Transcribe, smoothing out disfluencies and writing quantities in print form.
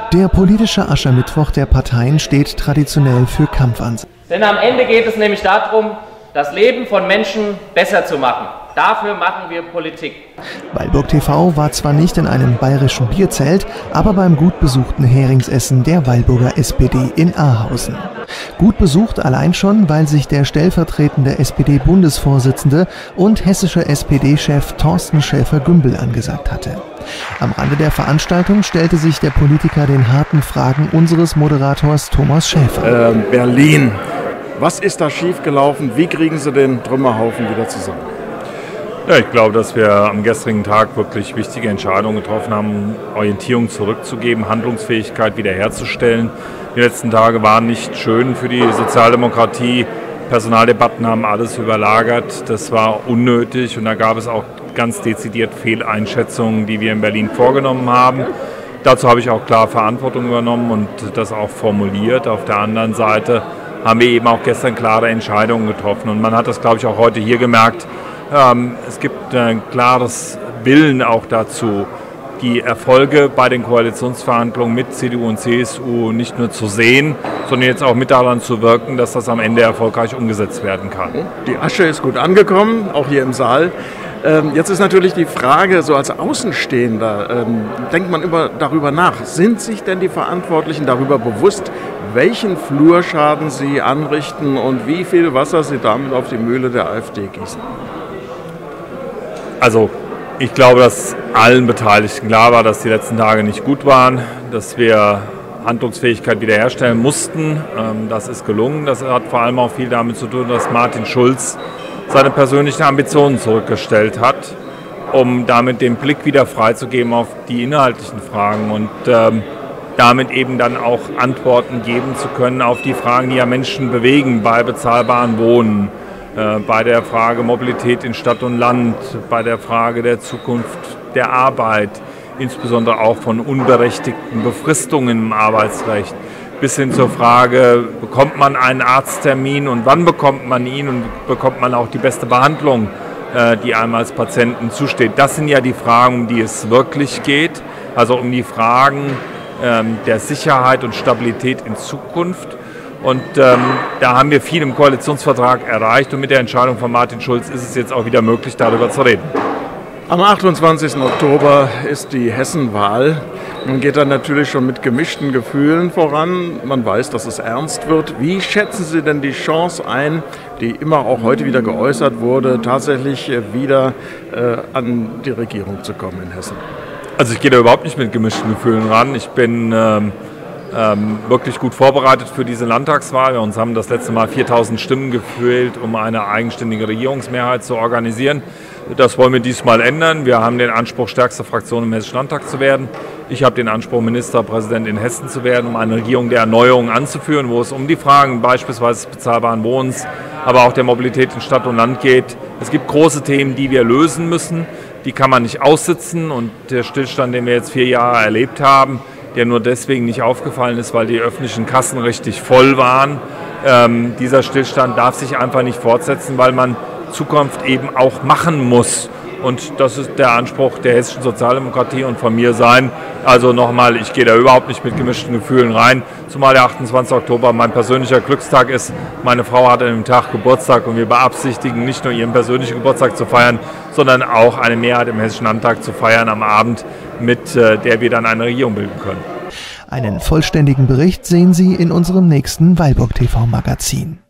Der politische Aschermittwoch der Parteien steht traditionell für Kampfansatz. Denn am Ende geht es nämlich darum, das Leben von Menschen besser zu machen. Dafür machen wir Politik. Weilburg TV war zwar nicht in einem bayerischen Bierzelt, aber beim gut besuchten Heringsessen der Weilburger SPD in Ahausen. Gut besucht allein schon, weil sich der stellvertretende SPD-Bundesvorsitzende und hessische SPD-Chef Thorsten Schäfer-Gümbel angesagt hatte. Am Rande der Veranstaltung stellte sich der Politiker den harten Fragen unseres Moderators Thomas Schäfer. Berlin. Was ist da schiefgelaufen? Wie kriegen Sie den Trümmerhaufen wieder zusammen? Ja, ich glaube, dass wir am gestrigen Tag wirklich wichtige Entscheidungen getroffen haben, Orientierung zurückzugeben, Handlungsfähigkeit wiederherzustellen. Die letzten Tage waren nicht schön für die Sozialdemokratie. Personaldebatten haben alles überlagert. Das war unnötig und da gab es auch ganz dezidiert Fehleinschätzungen, die wir in Berlin vorgenommen haben. Dazu habe ich auch klar Verantwortung übernommen und das auch formuliert. Auf der anderen Seite haben wir eben auch gestern klare Entscheidungen getroffen und man hat das, glaube ich, auch heute hier gemerkt. Es gibt ein klares Willen auch dazu, die Erfolge bei den Koalitionsverhandlungen mit CDU und CSU nicht nur zu sehen, sondern jetzt auch mit daran zu wirken, dass das am Ende erfolgreich umgesetzt werden kann. Die Asche ist gut angekommen, auch hier im Saal. Jetzt ist natürlich die Frage, so als Außenstehender, denkt man darüber nach, sind sich denn die Verantwortlichen darüber bewusst, welchen Flurschaden sie anrichten und wie viel Wasser sie damit auf die Mühle der AfD gießen? Also ich glaube, dass allen Beteiligten klar war, dass die letzten Tage nicht gut waren, dass wir Handlungsfähigkeit wiederherstellen mussten. Das ist gelungen. Das hat vor allem auch viel damit zu tun, dass Martin Schulz seine persönlichen Ambitionen zurückgestellt hat, um damit den Blick wieder freizugeben auf die inhaltlichen Fragen und damit eben dann auch Antworten geben zu können auf die Fragen, die ja Menschen bewegen bei bezahlbarem Wohnen, bei der Frage Mobilität in Stadt und Land, bei der Frage der Zukunft der Arbeit, insbesondere auch von unberechtigten Befristungen im Arbeitsrecht, bis hin zur Frage, bekommt man einen Arzttermin und wann bekommt man ihn und bekommt man auch die beste Behandlung, die einem als Patienten zusteht. Das sind ja die Fragen, um die es wirklich geht, also um die Fragen der Sicherheit und Stabilität in Zukunft. Und da haben wir viel im Koalitionsvertrag erreicht und mit der Entscheidung von Martin Schulz ist es jetzt auch wieder möglich, darüber zu reden. Am 28. Oktober ist die Hessenwahl. Man geht dann natürlich schon mit gemischten Gefühlen voran. Man weiß, dass es ernst wird. Wie schätzen Sie denn die Chance ein, die immer auch heute wieder geäußert wurde, tatsächlich wieder an die Regierung zu kommen in Hessen? Also ich gehe da überhaupt nicht mit gemischten Gefühlen ran. Ich bin wirklich gut vorbereitet für diese Landtagswahl. Wir haben das letzte Mal 4.000 Stimmen gefehlt, um eine eigenständige Regierungsmehrheit zu organisieren. Das wollen wir diesmal ändern. Wir haben den Anspruch, stärkste Fraktion im Hessischen Landtag zu werden. Ich habe den Anspruch, Ministerpräsident in Hessen zu werden, um eine Regierung der Erneuerung anzuführen, wo es um die Fragen beispielsweise des bezahlbaren Wohnens, aber auch der Mobilität in Stadt und Land geht. Es gibt große Themen, die wir lösen müssen. Die kann man nicht aussitzen. Und der Stillstand, den wir jetzt 4 Jahre erlebt haben, der nur deswegen nicht aufgefallen ist, weil die öffentlichen Kassen richtig voll waren. Dieser Stillstand darf sich einfach nicht fortsetzen, weil man Zukunft eben auch machen muss. Und das ist der Anspruch der hessischen Sozialdemokratie und von mir sein. Also nochmal, ich gehe da überhaupt nicht mit gemischten Gefühlen rein, zumal der 28. Oktober mein persönlicher Glückstag ist. Meine Frau hat an dem Tag Geburtstag und wir beabsichtigen, nicht nur ihren persönlichen Geburtstag zu feiern, sondern auch eine Mehrheit im Hessischen Landtag zu feiern am Abend, mit der wir dann eine Regierung bilden können. Einen vollständigen Bericht sehen Sie in unserem nächsten Weilburg TV Magazin.